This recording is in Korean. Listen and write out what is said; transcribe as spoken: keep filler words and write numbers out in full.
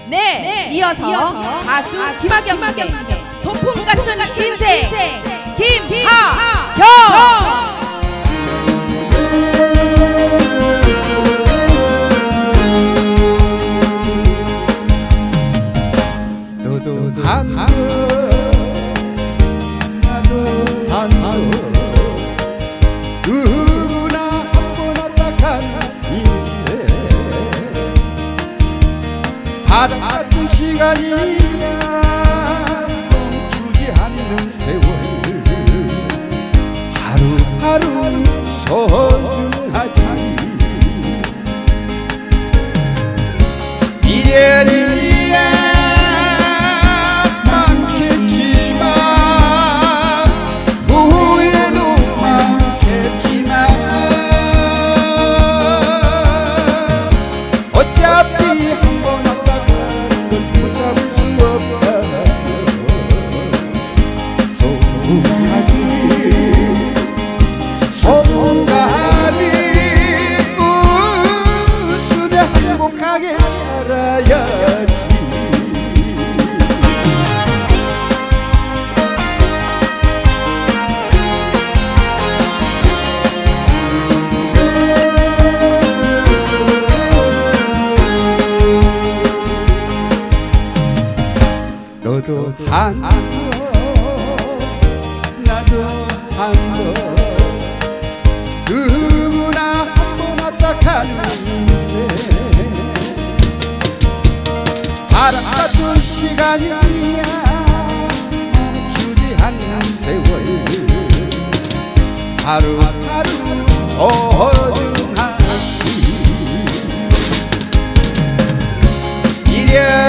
네, 이어서, 이어서 가수 김학영님의 소풍 같은 인생 김하경. 너도 한 번, 나도 한 번, 누구나 한 번 왔다 간 인생. 바람 같은 시간이야 멈추지 않는 세월. 하루하루 소중하지. 미래는 너도 한 번, 나도 한 번, 누구나 한 번 왔다 가는 인생. 바람 같은 시간이야 멈추지 않는 세월. 하루하루 소중하지. 미련